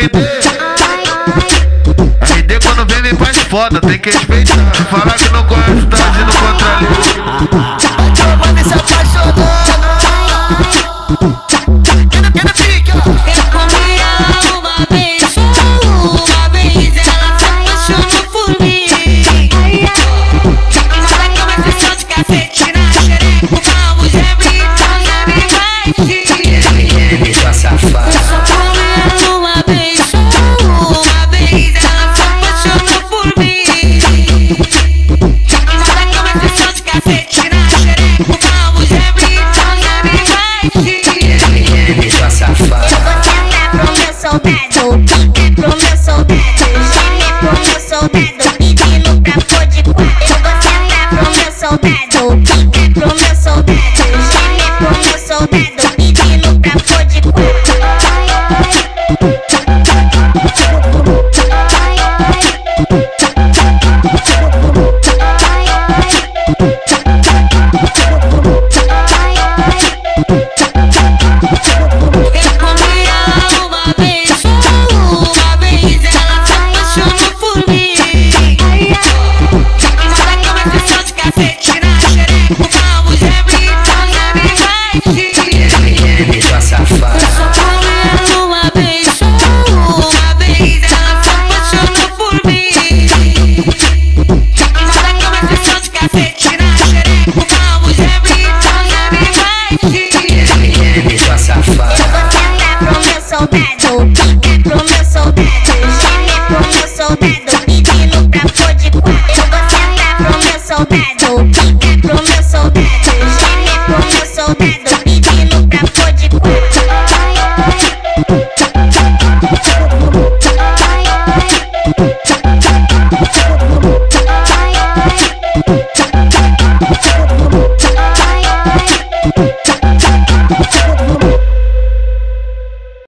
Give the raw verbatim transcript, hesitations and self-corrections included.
R D. R D quando vem me faz foda, tem que respeitar. Se falar que não conhece, tá agindo contra a lei. Ela vai me se apaixonando. Tchau.